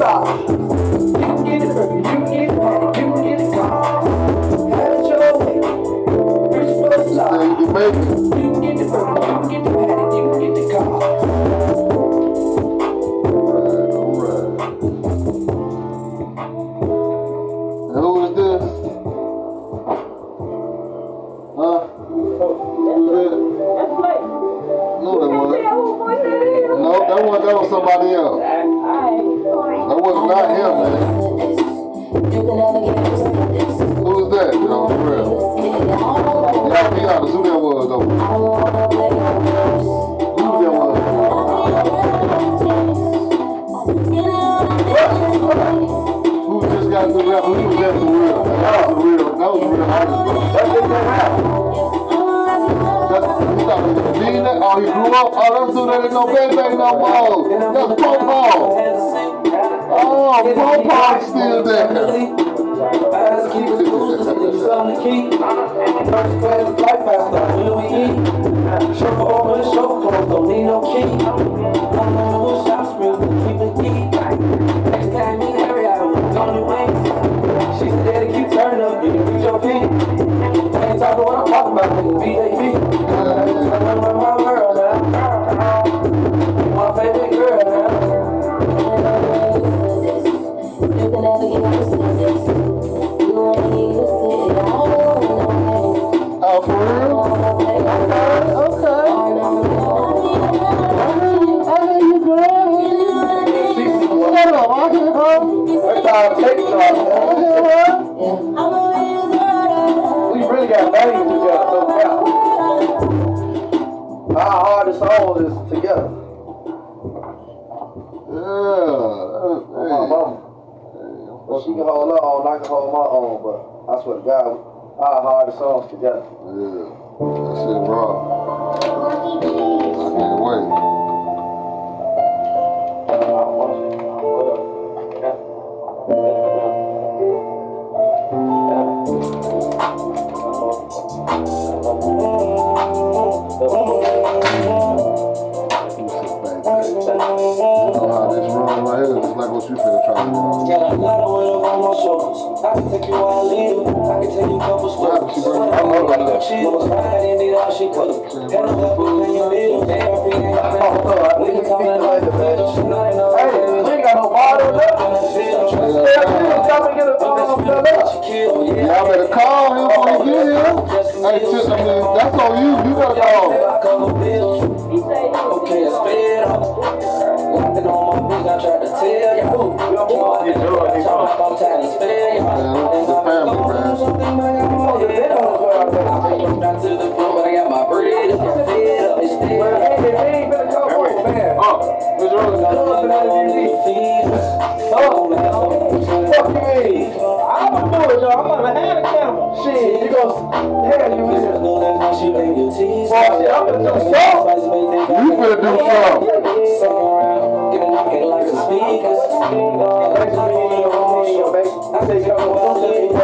car. You can get it perfect, you can get it patty, you can get it car. Have it your way, reach for the star. You can get it perfect, you can get the patty, you can get the car. That was somebody else. That was not him, man. Who was that, yo, for real? Y'all be honest, who that was, though? Who that was? Who just got the rap? Who was that for real? That was a real artist, bro. That's just that rap. Oh, he grew up. Oh, them two that ain't no baby no more. That's Popo. Oh, Popo's still there. I had to keep it cool, just something to keep. First class flight faster, when we eat. Chauffeur open, chauffeur closed, don't need no key. I'm on the shops, real to keep it deep. Next time in the area, I'm on your wings. She said that keep turning up, you can reach your feet. I ain't talking what I'm talking about, nigga, BAB. My girl now, my favorite girl now. Oh, for real? Okay. I hear you, girl. Shut up, I hear her. That's how I take it off. I hear her. We really got banging together, no doubt. Our hardest song is together. Yeah. My mama. Well, she can hold her own, I can hold my own, but I swear to God, our hardest songs together. Yeah. That shit raw. I can't wait. You finna try to do. Got a lot of weight on my shoulders. I can take you while I leave. I can take you a couple steps. I'm up like that. She was riding, need all she could. Had no help in your bills. Therapy ain't got no help. We can come in like the fish. Hey, we ain't got no bottle left. Y'all better call him when you get here. Hey, I mean, that's on you. You gotta call. Okay, it's fair. Walking on my feet, I tried to tell you. I'm tired of spare you. Man, it's a family, man. Back to the floor, but I got my bread. I got fed up, it's still. Well, hey, they ain't finna come on, man. What's wrong with that? Fuck you, man. I'm gonna do it, y'all. I'm gonna have a camera. Shit, you gonna hell you in. Boy, shit, I'm gonna do something. You finna do something. Like the speakers. I think y'all want to you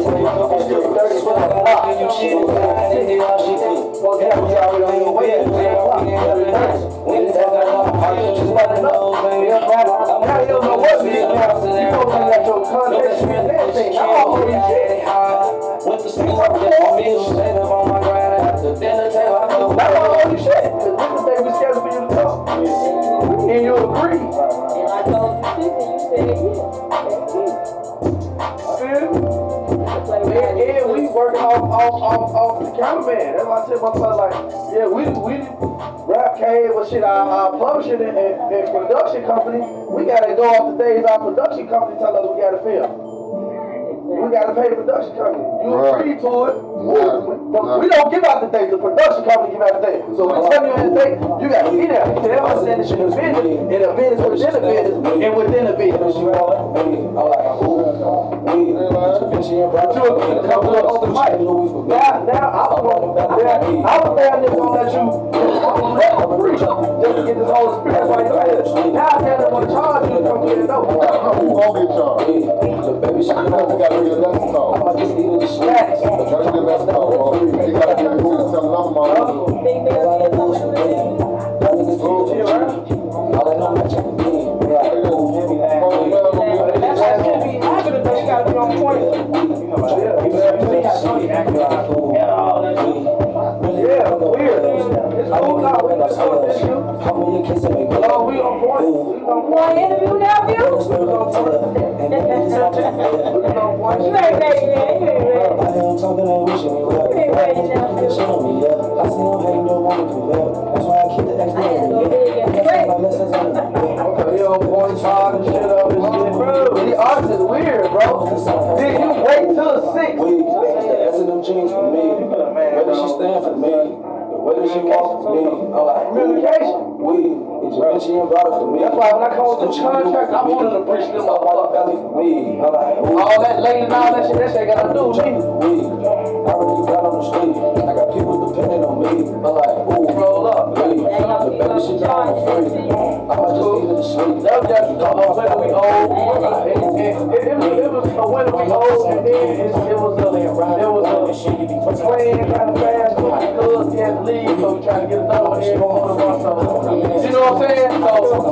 and you agree. And I told you 50, you said yeah. And we working off the cameraman. That's why I said my son, like, yeah, we rap cave or shit, our publishing and production company, we gotta go off the days our production company tell us we gotta film. We gotta pay the production company. You agree to it. But we don't give out the date. The production company give out the date. So we tell you the date, you gotta be there. You can't understand this shit in business. And a business within a business and within a business. You know what? I'm like, but you come on the mic. Now I'm gonna this on that you let them preach just to get this whole experience right there. Now they want to charge you to come get it over. Who won't get charged? Baby, she got to read the lesson call. I just needed the scratch. You got to get the lesson call. You got to get it to tell another mom. I know cool now. We can talk this shit. Hello, we on point. Want to interview now, you? You ain't ready, man. You ain't ready. You ain't ready now, you. Okay, yo, boy, talk and shit up and shit, bro. The artist is weird, bro. Did you wait till 6? That's in them jeans for me. Where does she stand for me? Where does she walk for me? Communication. Intervention and brought it for me. That's why when I come with the contract, I wanted to preach them up. Belly for me. All that lady and all that shit got to do with me. I really got on the street. I got people depending on me. I'm like, ooh, roll up. The baby shit down for free. I might just leave it to sleep. That was just a winter we old. It was a winter we old, and then it was a playing kind of fast because he had to leave, so we trying to get another one in on the run. So, you know what I'm saying? So,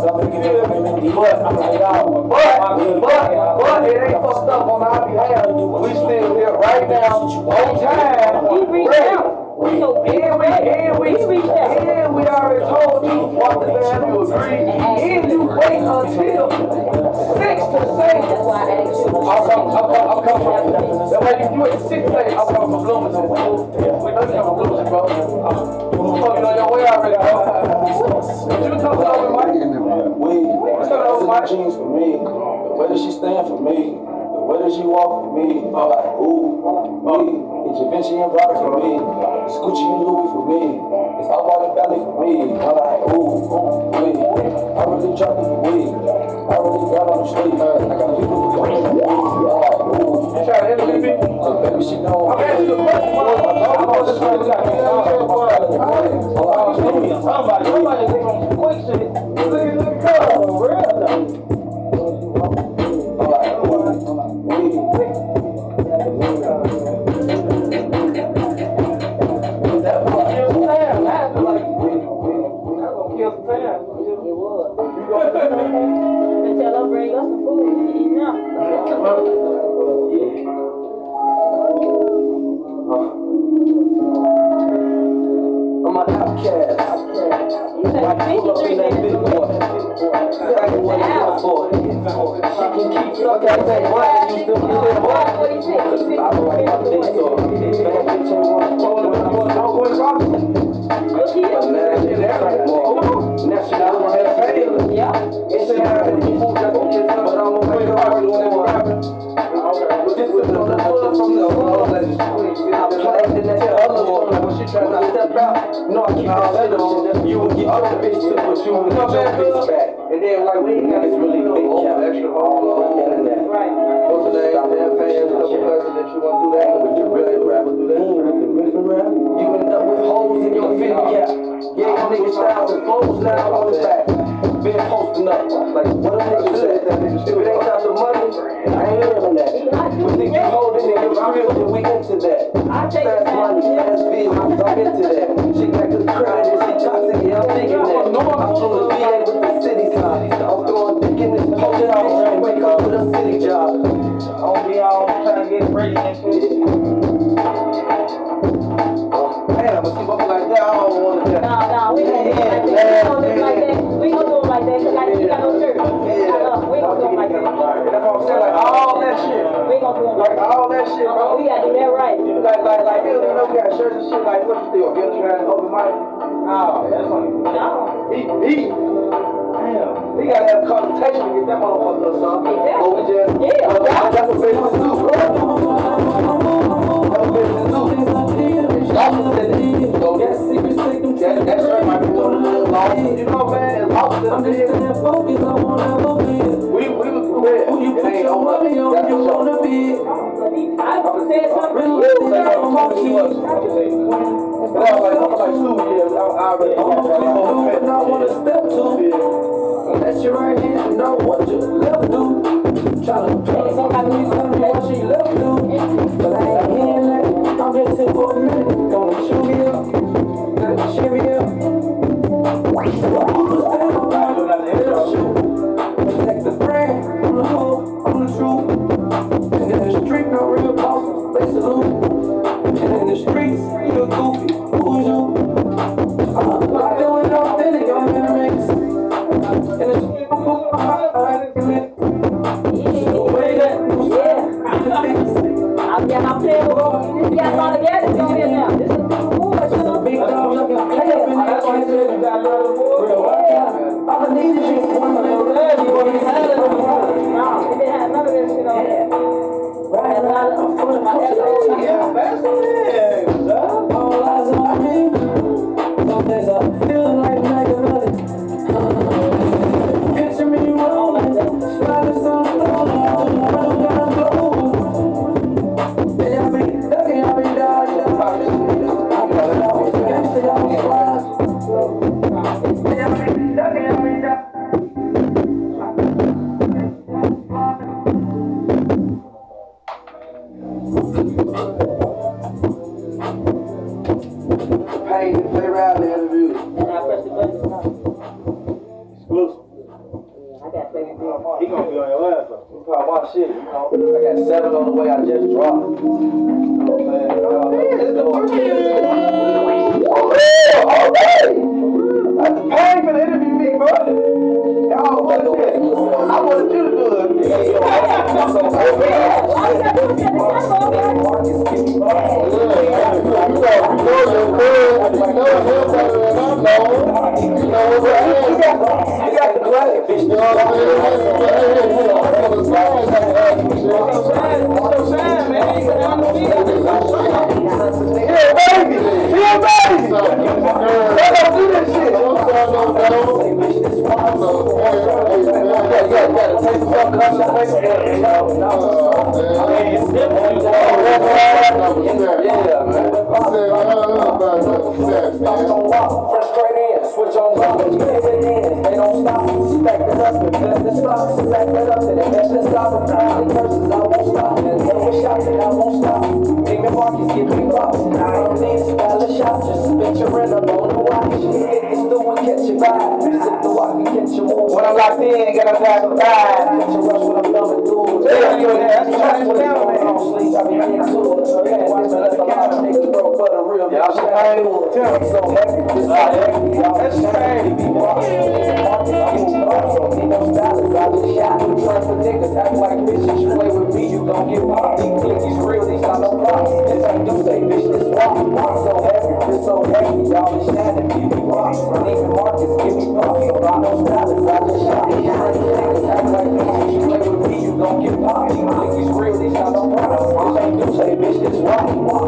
but it ain't fucked up on our behalf. We still here right now, on time, ready. And we already told you what the value agreed, and you wait until 6 to say, I'll come from. That way you at 6 days, I'll come from Bloomington. We know you come from Bloomington, bro. You fucking on your way already, bro. You coming over, Mike? That's in the jeans for me. Where does she stand for me? Where does she walk for me? I'm like, ooh, intervention and brought it for me. It's Gucci and Louis for me. It's all about the belly for me. I'm like, ooh, I really dropped it for me. I really got on the street. I got people who want it. I'm like, ooh. You trying to interview me? Baby, she know. I'm asking you a question. Somebody from quick shit. Look at real. Tell her bring us some food. We eat now. I'm an outcast. You say 53 minutes. She can keep sucking that butt and you still get that butt. I don't like my dick so bad bitch ain't wanna fuck when I'm going to go but now she like more. Now she got one head pain. Yeah. And she got it. But I'm gonna make her hard when I'm rapping. But this is the pull from the whole legend. I played in that other one when she tried to step out. No, I keep all that on. You would get your bitch to put you in your bitch back. And then like we ain't got this really big cap extra all on the internet. Right. What's the name? Damn fans, couple questions if you want to do that. With the riffin' rap, do that. With the riffin' rap, you end up with holes in your fit cap. Gave niggas styles and flows now on his back. Been posting up like what a nigga said. If it ain't got the money, I ain't living that. But think you holding it, it's real, then we into that. Fast money, fast vehicles, I'm into that. She got good credit and she toxic, yeah, I'm thinking that. I'm from the VA with the city side. I'm throwing dick in this post out and wake up with a city job. I'll be all trying to get ready and shit. Damn, but see, what like that, I don't want to. No, we ain't gonna do it like that. We ain't gonna do it like that because we got no shirt. We ain't gonna do it like that. That's what I'm saying, like all that shit. We ain't gonna do it Like all that shit, bro. We gotta do that right. Like, you know, we got shirts and shit, like, what you still get trying to open mic? Oh, that's funny. No. Damn. We gotta have a consultation to get that motherfucker or something. Exactly. Or we just, that's what business do, bro. That's what business do. Y'all said it. So that shirt might be doing a little lost. You know, man, it's lost in the business. We was prepared. It ain't on us. That's for sure. I said something. But I was like 2 years. I already I want to step to. Let your right hand know what your left do. Tryna tell me what she left do. But I ain't hearing that. I'm just here for a minute. Gonna chew me up. Gonna chew me up. Protect the brand. I'm the hood. I'm the truth. And in the street, no real bosses. They salute. And in the streets, you're goofy. Who's you? All eyes on me. Some days I feel like making money. Picture me rolling, sliding some stone, running down the road. Yeah, I be ducking, I be dodging. I'm running out with the gangster, y'all be flying. Yeah, I be ducking, I be dodging. Payne to play around the interview. And I press the button. Exclusive. I got to play with you. He gonna be on your ass though. You probably watch shit, you know. I got 7 on the way I just dropped. You know what I'm saying? Oh, okay. That's Payne for the interview me, bro. Y'all want shit. I wanted you to do it. Switch on up, they don't stop. Stack it up, invest in stocks. Stack it up and invest in stocks. The curses, I won't stop. And so with shots and I won't stop. Nigga markets get me props. I don't need a style of shot. Just spit your rent up on the watch. Hit this through and catch your vibe. Sip the walk and catch your move. When I'm locked in, gotta pass the vibe. Catch your rush when I'm thumbing through. Yeah, you in there. That's what I'm down, man. I don't sleep, I be getting to it. So yeah, watch me let the lot of niggas broke, but a real nigga. I'm so happy. It's so happy. That's crazy. Act like bitches, you play with me, you gon' get popped. These clickies real, these not no props. This ain't you say, bitch, this rock. I'm so happy, this so happy, y'all is shining, give me props. Neiman Marcus, give me props. About no salads, I just shot. These niggas act like bitches, you play with me, you gon' get popped. These clickies real, these not no props. This ain't you say, bitch, this rock.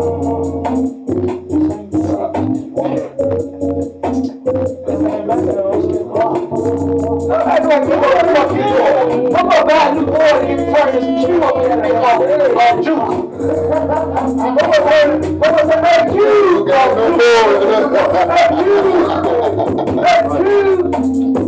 That's like, what the fuck you doing? I'm gonna buy a new board and get turn this Q up in there off juice. What was that? That Q! That Q!